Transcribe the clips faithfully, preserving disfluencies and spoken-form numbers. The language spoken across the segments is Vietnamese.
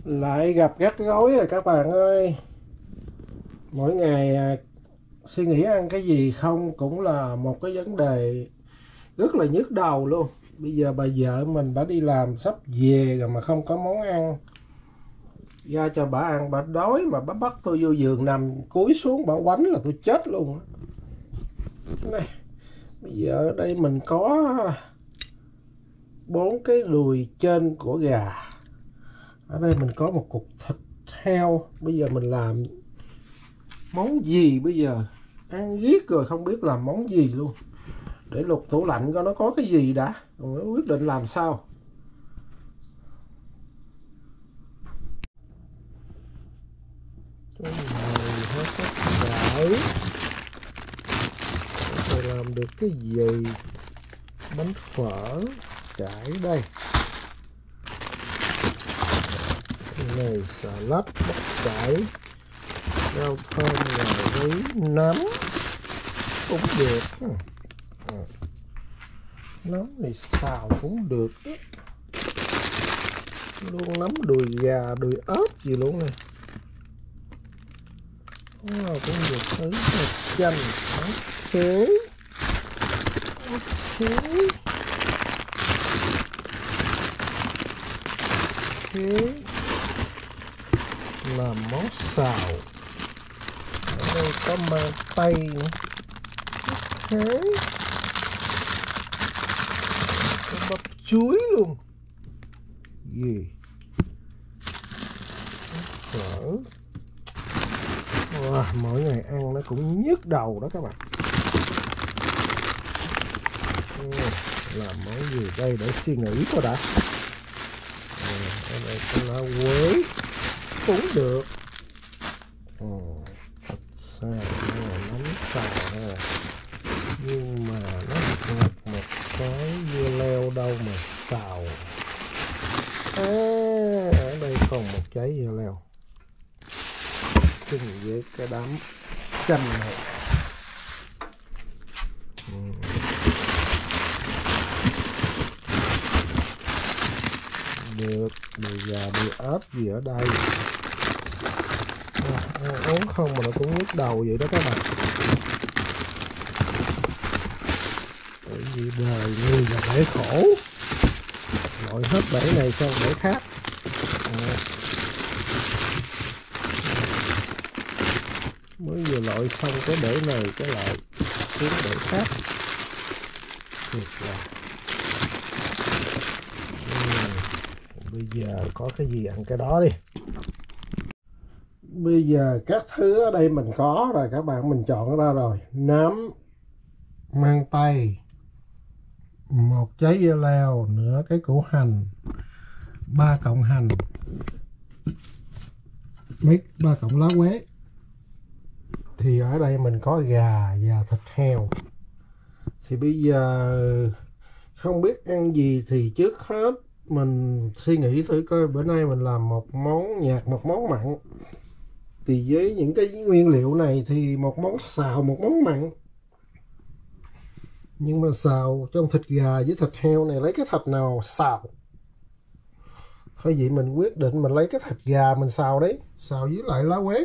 Lại gặp rắc rối rồi các bạn ơi. Mỗi ngày à, suy nghĩ ăn cái gì không cũng là một cái vấn đề rất là nhức đầu luôn. Bây giờ bà vợ mình bà đi làm sắp về rồi mà không có món ăn ra cho bà ăn, bà đói mà bà bắt tôi vô giường nằm cúi xuống bà quánh là tôi chết luôn á. Này, bây giờ ở đây mình có bốn cái đùi trên của gà. Ở đây mình có một cục thịt heo. Bây giờ mình làm món gì bây giờ? Ăn riết rồi không biết làm món gì luôn. Để lục tủ lạnh coi nó có cái gì đã, rồi mới quyết định làm sao. Cái này hết tất cải. Phải làm được cái gì? Bánh phở, cải đây. Cái này xà lách, bắp cải, rau thơm, ngò rí, nấm cũng được. À, nấm này xào cũng được đó. Luôn nấm đùi gà, đùi ớt gì luôn nè. Wow, cũng được thứ chanh. Ok. Ok. Ok. Làm món xào. Ở đây có mang tây nữa. Ok. Có bắp chuối luôn. Gì? Phở. Wow, mỗi ngày ăn nó cũng nhức đầu đó các bạn. Làm món gì đây để suy nghĩ coi đã. À, ở đây có lá quế cũng được. Ừ, thật sao nấm xào nè. Nhưng mà nó ngập một cái dưa leo đâu mà xào. À, ở đây còn một trái dưa leo chung với cái đám chanh này. Ừ. Được, đùi gà, đùi ớt gì ở đây. À, ăn uống không mà nó cũng nhức đầu vậy đó các bạn. Bởi vì đời người là bể khổ. Loại hết bể này sang bể khác. À. Mới vừa loại xong cái bể này cái lại xuống bể khác. Được rồi. Bây giờ có cái gì ăn cái đó đi. Bây giờ các thứ ở đây mình có rồi các bạn, mình chọn ra rồi. Nấm, mang tây, một trái dưa leo, nửa cái củ hành, ba cọng hành, mấy ba cọng lá quế. Thì ở đây mình có gà và thịt heo. Thì bây giờ không biết ăn gì thì trước hết mình suy nghĩ thử coi bữa nay mình làm một món nhạt, một món mặn. Thì với những cái nguyên liệu này thì một món xào, một món mặn. Nhưng mà xào trong thịt gà với thịt heo này lấy cái thịt nào xào? Thôi vậy mình quyết định mình lấy cái thịt gà mình xào đấy, xào với lại lá quế.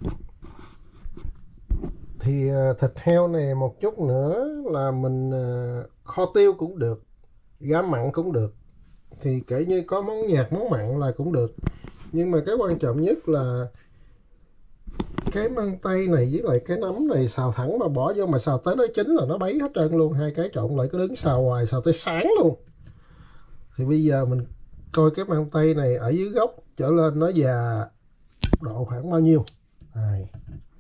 Thì thịt heo này một chút nữa là mình kho tiêu cũng được, gá mặn cũng được. Thì kể như có món nhạt, món mặn là cũng được. Nhưng mà cái quan trọng nhất là cái măng tây này với lại cái nấm này xào thẳng mà bỏ vô mà xào tới nó chín là nó bấy hết trơn luôn. Hai cái trộn lại cứ đứng xào hoài, xào tới sáng luôn. Thì bây giờ mình coi cái măng tây này ở dưới gốc trở lên nó già độ khoảng bao nhiêu. Đây.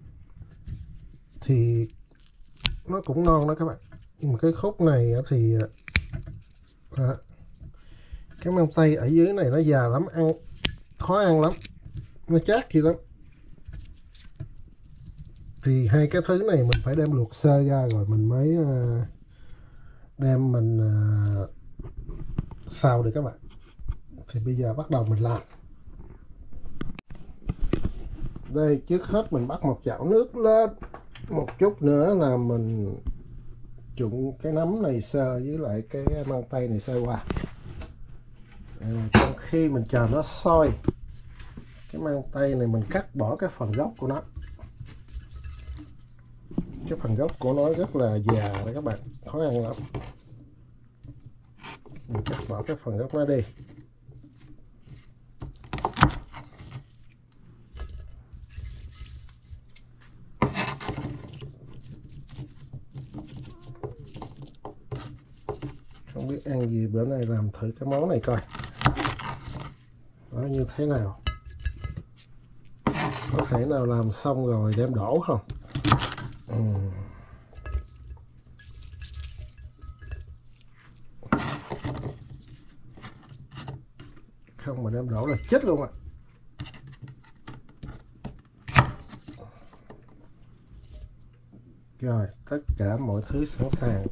Thì nó cũng non đó các bạn. Nhưng mà cái khúc này thì à, cái măng tây ở dưới này nó già lắm, ăn khó ăn lắm, nó chát gì lắm. Thì hai cái thứ này mình phải đem luộc sơ ra rồi mình mới đem mình xào được các bạn. Thì bây giờ bắt đầu mình làm. Đây, trước hết mình bắt một chảo nước lên. Một chút nữa là mình trụng cái nấm này sơ với lại cái măng tây này sơ qua. À, trong khi mình chờ nó sôi Cái mang tay này mình cắt bỏ cái phần gốc của nó. Cái phần gốc của nó rất là già đấy các bạn, khó ăn lắm. Mình cắt bỏ cái phần gốc nó đi. Không biết ăn gì, bữa nay làm thử cái món này coi nó như thế nào. Có thể nào làm xong rồi đem đổ không? Ừ. Không mà đem đổ là chết luôn ạ. Rồi, tất cả mọi thứ sẵn sàng.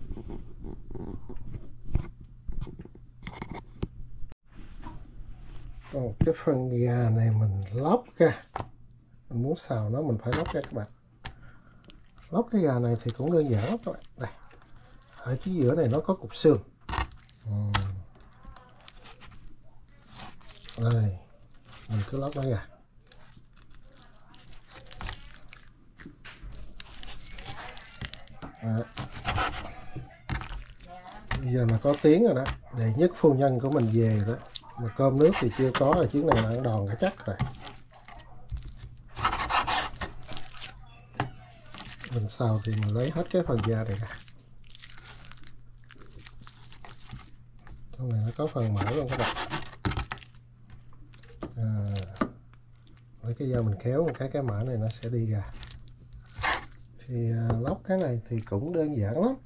Còn cái phần gà này mình lóc ra. Mình muốn xào nó mình phải lóc ra các bạn. Lóc cái gà này thì cũng đơn giản lắm các bạn. Đây, ở chính giữa này nó có cục xương. Uhm. Đây, mình cứ lóc nó ra. Đó. Bây giờ là có tiếng rồi đó. Đệ nhất phu nhân của mình về đó. Mà cơm nước thì chưa có, rồi chuyến này là ăn đòn cả chắc rồi. Mình xào thì mình lấy hết cái phần da này ra. Trong này nó có phần mỡ luôn các bạn. À, lấy cái dao mình kéo một cái cái mỡ này nó sẽ đi ra. Thì à, lóc cái này thì cũng đơn giản lắm.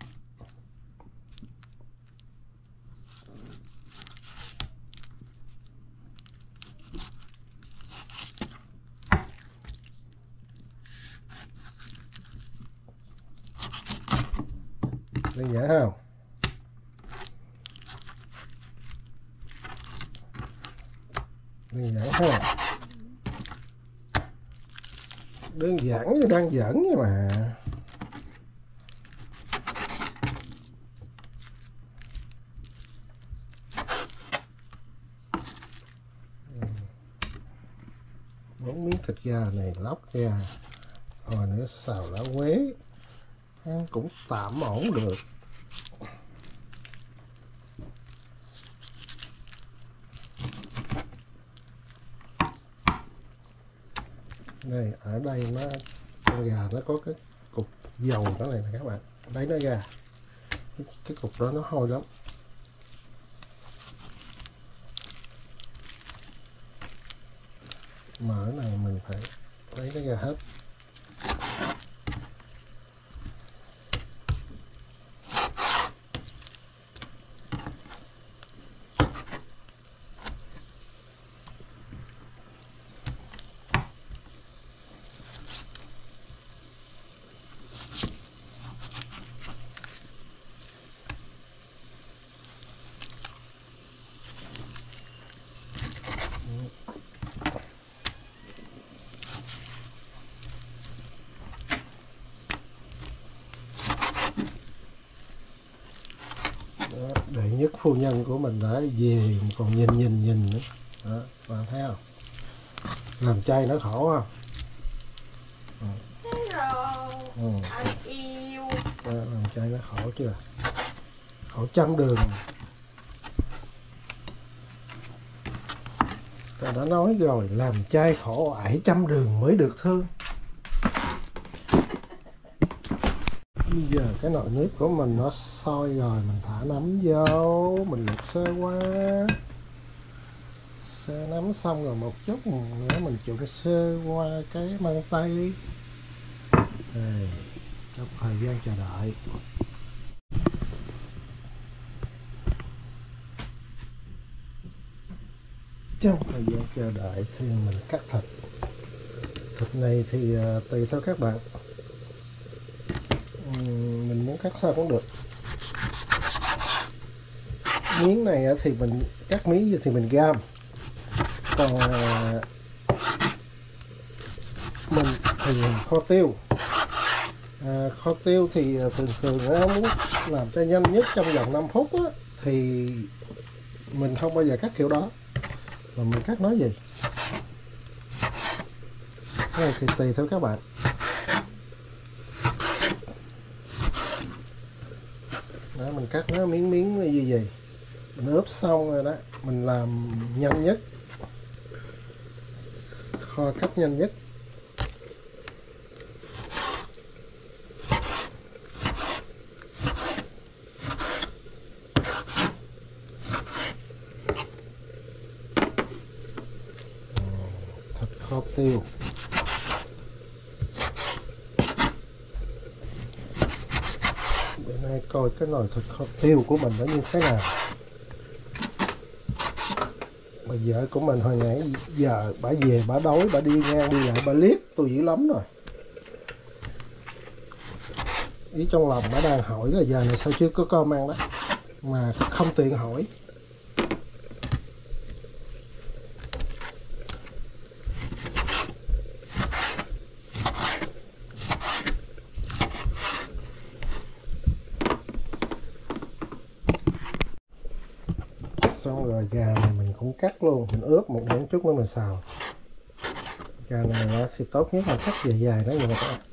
Đơn giản không? Đơn giản không? Đơn giản như đang giỡn vậy mà. Bốn miếng thịt gà này lóc ra, rồi nữa xào lá quế, ăn cũng tạm ổn được. Đây, ở đây nó con gà nó có cái cục dầu đó này nè các bạn, lấy nó ra, cái, cái cục đó nó hôi lắm. Mỡ này mình phải lấy nó ra hết. Đó, đệ nhất phu nhân của mình đã về còn nhìn nhìn nhìn nữa. Đó, bạn thấy không? Làm chay nó khổ không? Hello, Ừ. anh yêu. Đó, làm chay nó khổ chưa? Khổ trăm đường. Ta đã nói rồi, làm chay khổ ải trăm đường mới được thương. Bây giờ cái nồi nước của mình nó sôi rồi, mình thả nấm vô, mình luộc sơ qua. Sơ nấm xong rồi một chút nữa mình trụng sơ qua cái măng tây. Đây, trong thời gian chờ đợi. Trong thời gian chờ đợi thì mình cắt thịt. Thịt này thì uh, tùy theo các bạn. Uhm, mình muốn cắt sao cũng được. Miếng này uh, thì mình cắt miếng gì thì mình gam. Còn uh, mình thì kho tiêu. À, kho tiêu thì uh, thường thường uh, muốn làm cho nhanh nhất trong vòng năm phút uh, thì mình không bao giờ cắt kiểu đó. Mà mình cắt nói gì? Cái này thì tùy theo các bạn. Đó, mình cắt nó miếng miếng như vậy, mình ướp xong rồi đó, mình làm nhanh nhất, kho cách nhanh nhất. Thịt kho tiêu. Bữa nay coi cái nồi thịt kho tiêu của mình nó như thế nào. Bà vợ của mình hồi nãy giờ bà về bà đói, bà đi ngang đi lại bà liếc tôi dữ lắm rồi. Ý trong lòng bà đang hỏi là giờ này sao chưa có cơm ăn đó, mà không tiện hỏi. Xong rồi gà này mình cũng cắt luôn, mình ướp một miếng chút nữa mình xào. Gà này thì tốt nhất là cắt dài dài đó, nhưng mà các bạn.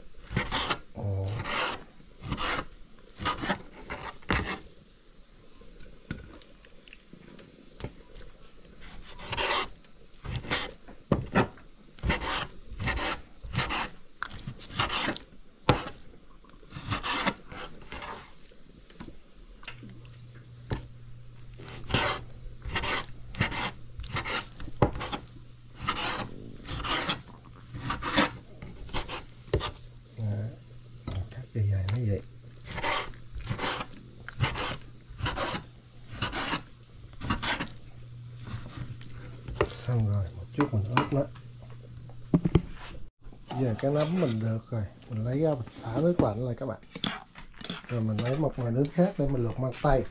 Dài dài nó vậy. Xong rồi một chút mình ướp nó. Giờ cái nấm mình được rồi, mình lấy ra mình xả nước lạnh lại các bạn. Rồi mình lấy một nồi nước khác để mình luộc măng tây.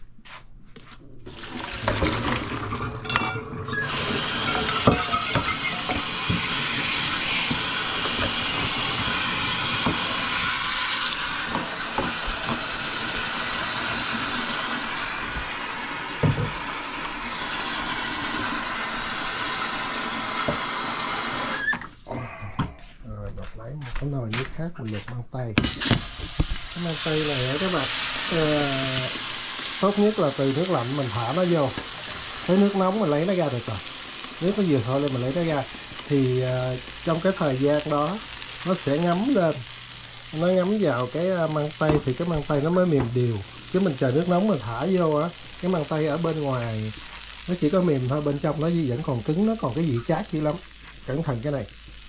Lấy một cái nồi nước khác mình luộc măng tây. Cái măng tây này các bạn, uh, tốt nhất là từ nước lạnh mình thả nó vô, tới nước nóng mình lấy nó ra được rồi. Nước nó vừa sôi lên mình lấy nó ra thì uh, trong cái thời gian đó nó sẽ ngấm lên, nó ngấm vào cái măng tây thì cái măng tây nó mới mềm đều. Chứ mình chờ nước nóng mình thả vô á, cái măng tây ở bên ngoài nó chỉ có mềm thôi, bên trong nó vẫn còn cứng, nó còn cái vị chát dữ lắm. Cẩn thận cái này.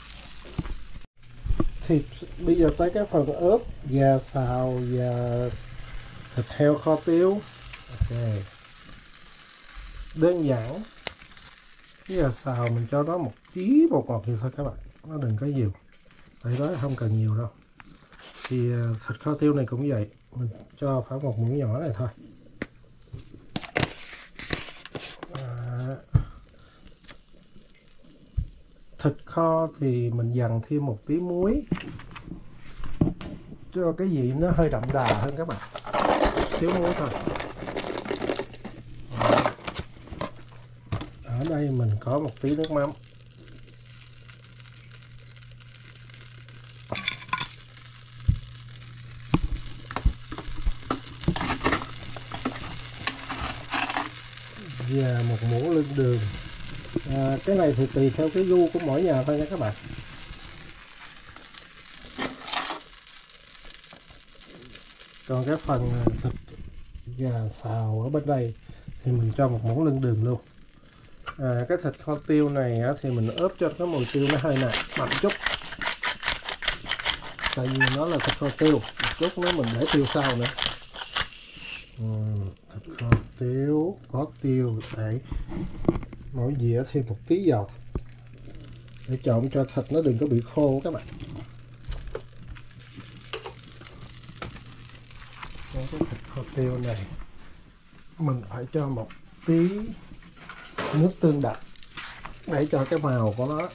Thì bây giờ tới cái phần ướp gà xào và thịt heo kho tiêu. Ok, đơn giản. Cái gà xào mình cho nó một tí bột ngọt nhiều thôi các bạn, nó đừng có nhiều, tại đó không cần nhiều đâu. Thì thịt kho tiêu này cũng vậy, mình cho phải một muỗng nhỏ này thôi. À, thịt kho thì mình dằn thêm một tí muối cho cái vị nó hơi đậm đà hơn các bạn, xíu muối thôi. Ở đây mình có một tí nước mắm. Và một muỗng lưng đường. À, cái này thì tùy theo cái gu của mỗi nhà thôi nha các bạn. Còn cái phần thịt gà xào ở bên đây thì mình cho một muỗng lưng đường luôn. À, cái thịt kho tiêu này á, thì mình ướp cho cái mùi tiêu nó hơi nặng mặn chút, tại vì nó là thịt kho tiêu. Một chút nữa mình để tiêu sau nữa. Ừ, thịt kho tiêu có tiêu để mỗi dĩa thêm một tí dầu để trộn cho thịt nó đừng có bị khô các bạn. Cái thịt kho tiêu này mình phải cho một tí nước tương đặc để cho cái màu của nó.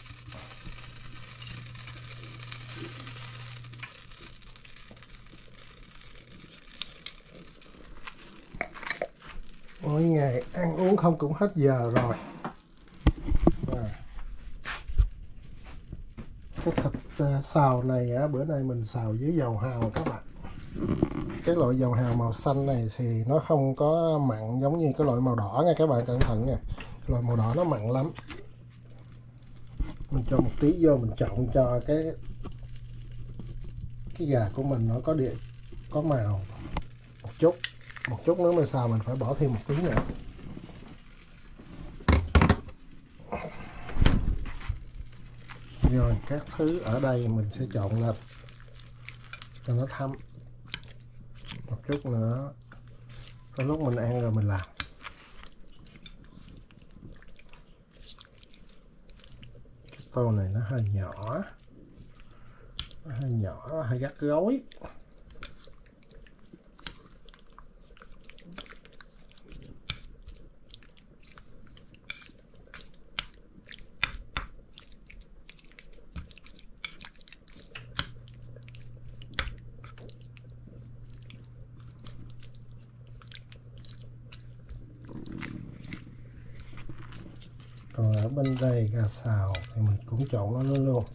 Mỗi ngày ăn uống không cũng hết giờ rồi. À, cái thịt uh, xào này á, bữa nay mình xào với dầu hào các bạn. Cái loại dầu hào màu xanh này thì nó không có mặn giống như cái loại màu đỏ nha các bạn, cẩn thận nha. Cái loại màu đỏ nó mặn lắm. Mình cho một tí vô, mình trộn cho cái cái gà của mình nó có địa có màu một chút. Một chút nữa mới xào mình phải bỏ thêm một tí nữa. Rồi các thứ ở đây mình sẽ trộn lên cho nó thấm. Một chút nữa có lúc mình ăn rồi mình làm. Cái tô này nó hơi nhỏ, nó hơi nhỏ, nó hơi gắt gối. Còn ở bên đây gà xào thì mình cũng trộn nó luôn luôn.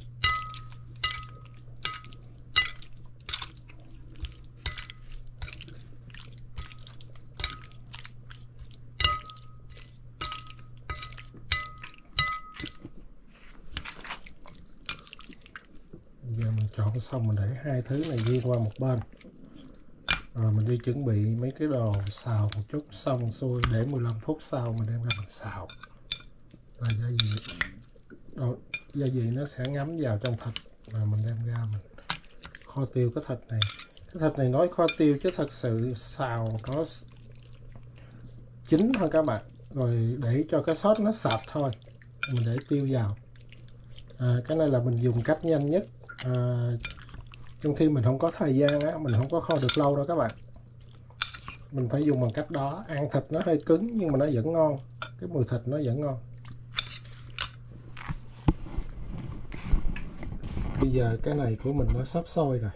Giờ mình trộn xong mình để hai thứ này đi qua một bên. Rồi mình đi chuẩn bị mấy cái đồ xào một chút, xong xuôi để mười lăm phút sau mình đem ra mình xào. Là gia vị. Rồi, gia vị nó sẽ ngấm vào trong thịt, rồi mình đem ra mình kho tiêu cái thịt này. Cái thịt này nói kho tiêu chứ thật sự xào nó chín thôi các bạn. Rồi để cho cái sốt nó sạch thôi, mình để tiêu vào. À, cái này là mình dùng cách nhanh nhất. À, trong khi mình không có thời gian á, mình không có kho được lâu đâu các bạn. Mình phải dùng bằng cách đó. Ăn thịt nó hơi cứng nhưng mà nó vẫn ngon, cái mùi thịt nó vẫn ngon. Bây giờ cái này của mình nó sắp sôi rồi.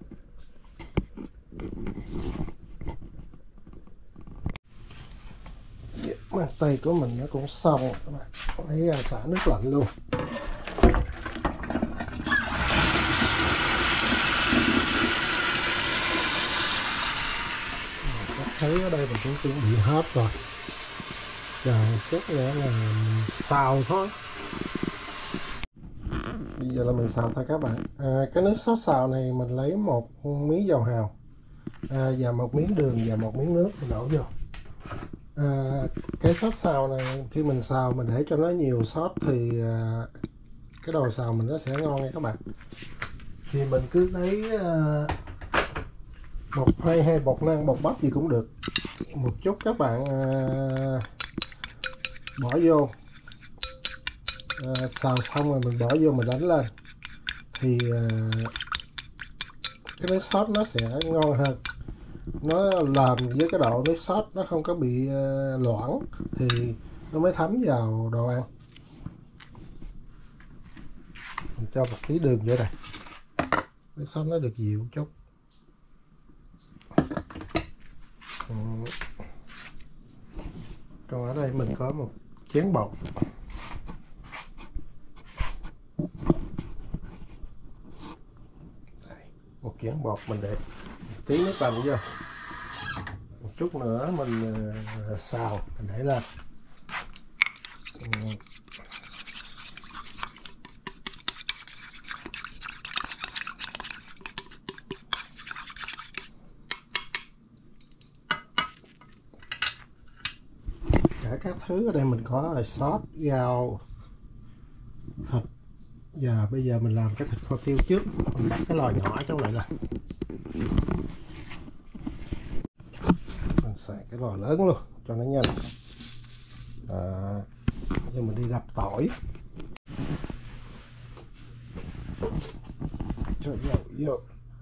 Măng tây của mình nó cũng xong các bạn. Lấy ra xả nước lạnh luôn. Các thứ ở đây mình cũng chuẩn bị hết rồi. Chờ một chút nữa là mình xào thôi. Bây giờ là mình xào thôi các bạn. À, cái nước sốt xào này mình lấy một miếng dầu hào, à, và một miếng đường và một miếng nước mình đổ vô. À, cái sốt xào này khi mình xào mình để cho nó nhiều sốt thì à, cái đồ xào mình nó sẽ ngon nha các bạn. Thì mình cứ lấy à, bột hay hay bột năng, bột bắp gì cũng được, một chút các bạn à, bỏ vô. À, xào xong rồi mình bỏ vô mình đánh lên thì à, cái nước sốt nó sẽ ngon hơn, nó làm với cái độ nước sốt nó không có bị uh, loãng thì nó mới thấm vào đồ ăn. Mình cho một tí đường vô đây, nước sốt nó được dịu chút. Ừ. Còn ở đây mình có một chén bột. Đây, một chén bột mình để một tí nước lạnh vô. Một chút nữa mình uh, xào, mình để lên. Ừ. Cả các thứ ở đây mình có là sốt, rau, thịt. Giờ bây giờ mình làm cái thịt kho tiêu trước. Mình bắt cái lò nhỏ trong này lên. Mình xài cái lò lớn luôn cho nó nhanh. À, giờ mình đi đập tỏi. Cho dầu vô.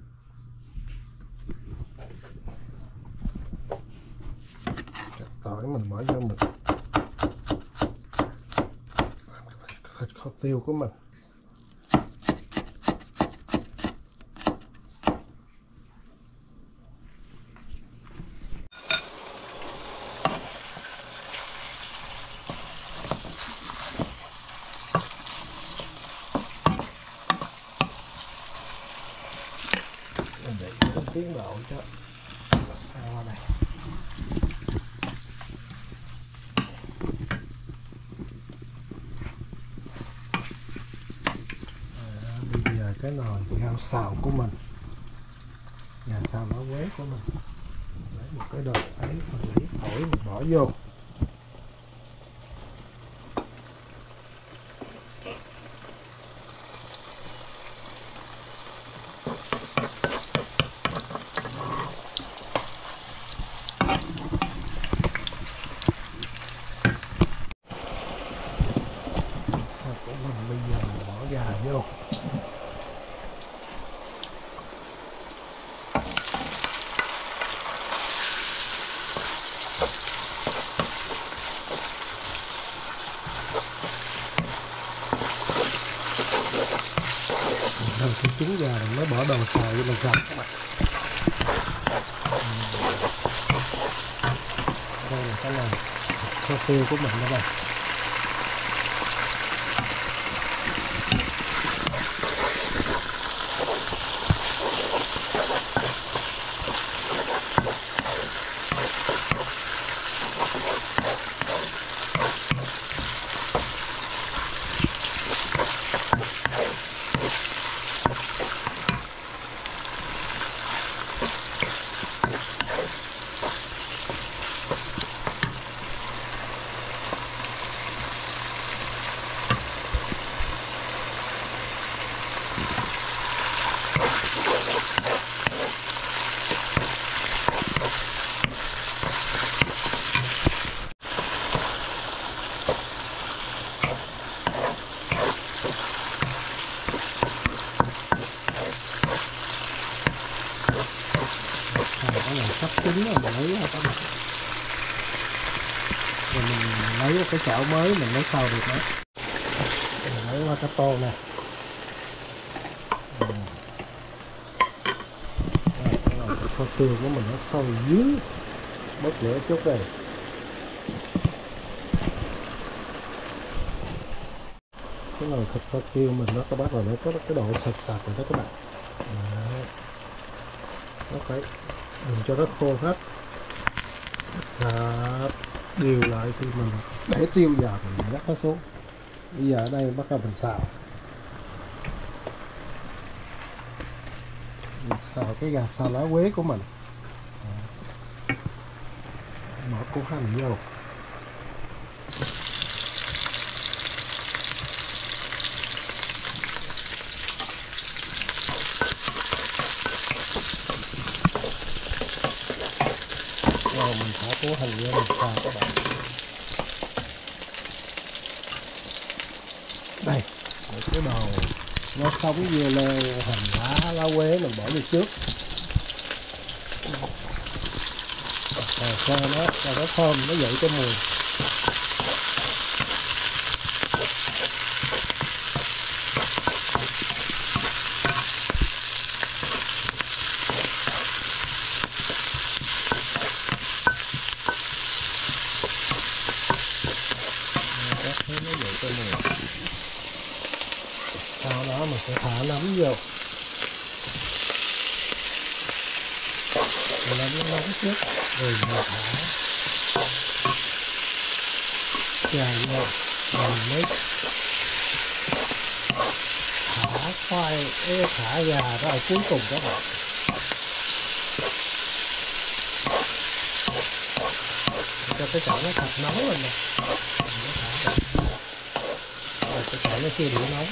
Đập tỏi mình bỏ vô mình. Thịt kho tiêu của mình. tiến độ cho sao qua đây. À, bây giờ cái nồi gạo xào của mình, gà xào lá quế của mình, lấy một cái đồ ấy mình lấy thổi mình bỏ vô. Của mình bây giờ mình bỏ gà vô. Rồi cái trứng gà rồi mới bỏ đồ xào vô mình xào các bạn. Đây là cái này kho tiêu của mình đó đây. Cái này sắp chín rồi mình lấy ra các bạn. Rồi mình lấy cái chảo mới mình mới xào được đó. Mình lấy qua cái tô này. Rồi, cái này cái kho tiêu của mình nó sôi dưới, bớt lửa chút đây. Cái nồi thịt kho tiêu mình nó các bác là nó có cái độ sạch sạch rồi đó các bạn. Đó. Nó phải đừng cho nó khô hết, sạch đều lại thì mình để tiêu vào mình dắt nó xuống. Bây giờ ở đây bắt đầu mình xào, mình xào cái gà xào lá quế của mình. Bỏ củ hành vô. Rồi mình thả củ hành vô mình xào các bạn. Đây, một cái đồ nó sống dưa leo, hành lá, lá quế mình bỏ vô trước. Rồi cho nó cho nó thơm, nó dậy cái mùi. Sau đó mình sẽ thả nấm vô. Mình làm nó nóng trước rồi mình thả chà vô, mình mới thả khoai, thả gà ra ở cuối cùng các bạn. Cho cái chảo nó thật nóng lên nè. Rồi cái chảo nó chưa đủ nóng.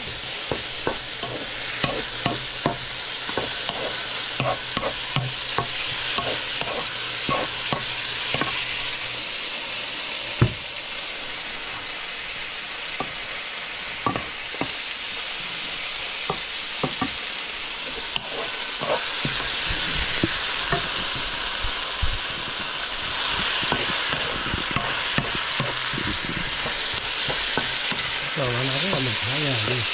Rồi nó nóng là mình thả gà đi.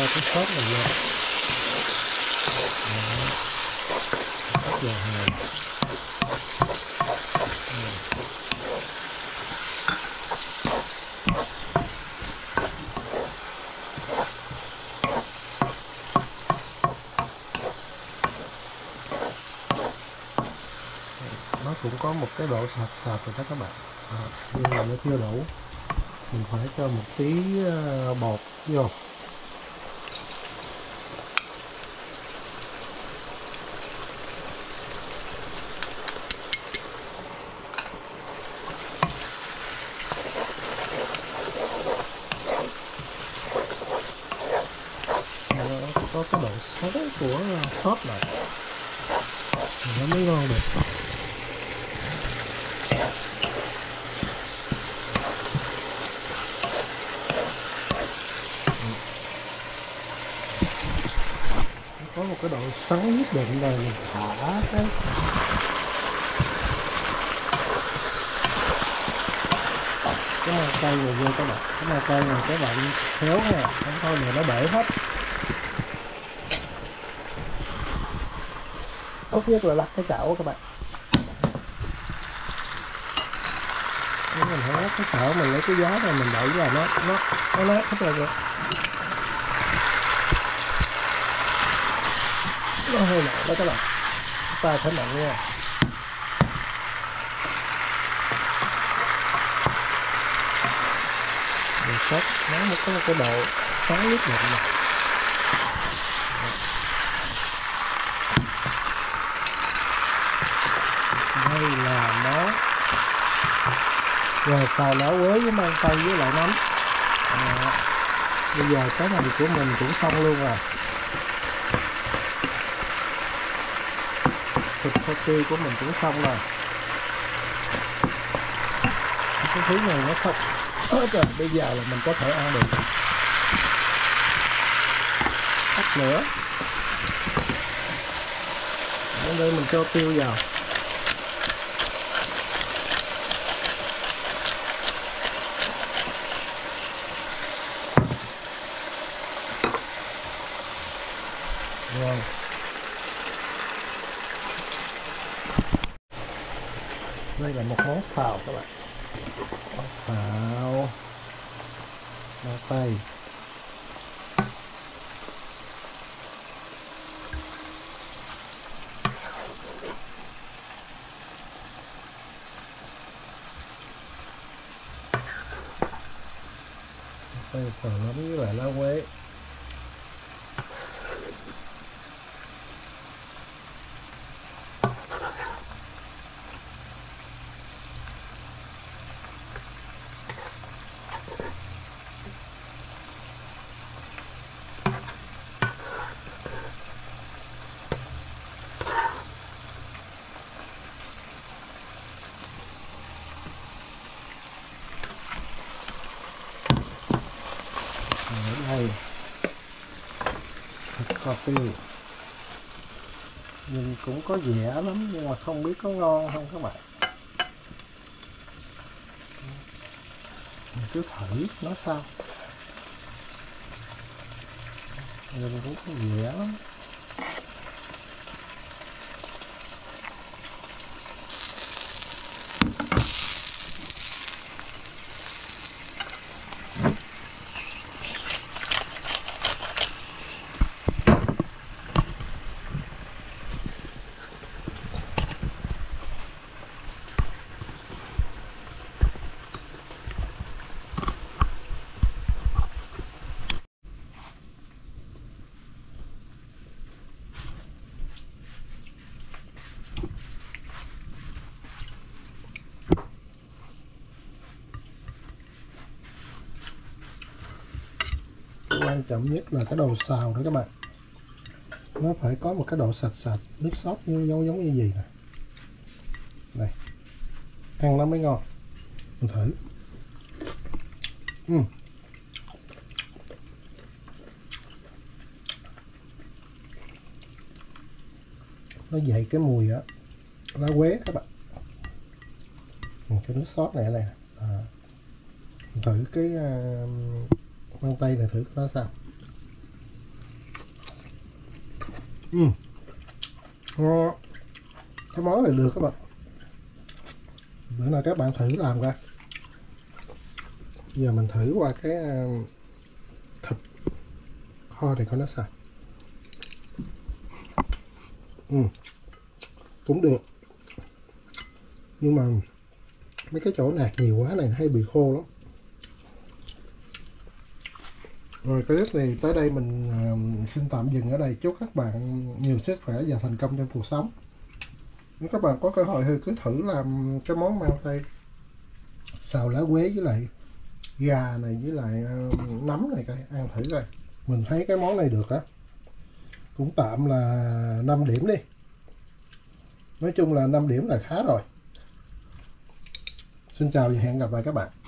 cho cái sốt này vô. Rất là hào. Nó cũng có một cái độ sệt sệt rồi đó các bạn, à, nhưng mà nó chưa đủ, mình phải cho một tí bột vô. Có cái độ sống của sốt này nó mới ngon được. Có một cái độ sắn nhất định rồi mình thả cái cái măng cây này vô các bạn. Cái măng cây này các bạn khéo nha, không thôi mà nó bể hết. Tốt nhất là lắc cái chảo các bạn. Nếu mình phải lắc cái chảo, mình lấy cái giá này mình đẩy là nó nó nó nát hết rồi. Nó hơi nặng đó các bạn, ta phải nặng nha. Mình sốt nó mới có một cái độ sáng nhất định này. Đây là nó rồi xào lẩu quế với măng tây với lại nấm. À, bây giờ cái này của mình cũng xong luôn rồi. Thịt kho tươi của mình cũng xong rồi. Cái thứ này nó xong hết rồi, bây giờ là mình có thể ăn được. Tắt nữa. Ở đây mình cho tiêu vào. Rồi. Đây là một món xào các bạn. Món xào măng tây. Đây xào nấm với lại lá quế. Ở đây thịt kho tiêu, nhìn cũng có vẻ lắm nhưng mà không biết có ngon không các bạn. Mình cứ thử nó sao, nhìn cũng có vẻ lắm. Quan trọng nhất là cái đồ xào đó các bạn, nó phải có một cái độ sạch sạch, nước sốt như giống giống như gì nè, đây ăn nó mới ngon. Mình thử. uhm. Nó dậy cái mùi á lá quế các bạn. Cái nước sốt này này à. Mình thử cái uh, măng tây này thử nó sao. Ừ. Ngon. Cái món này được các bạn. Bữa nào các bạn thử làm coi. Giờ mình thử qua cái thịt kho này coi nó sao. Ừ. Cũng được. Nhưng mà mấy cái chỗ nạc nhiều quá này hay bị khô lắm. Rồi cái clip này tới đây mình uh, xin tạm dừng ở đây. Chúc các bạn nhiều sức khỏe và thành công trong cuộc sống. Nếu các bạn có cơ hội thì cứ thử làm cái món măng tây xào lá quế với lại gà này với lại uh, nấm này coi, ăn thử coi. Mình thấy cái món này được á, cũng tạm là năm điểm đi. Nói chung là năm điểm là khá rồi. Xin chào và hẹn gặp lại các bạn.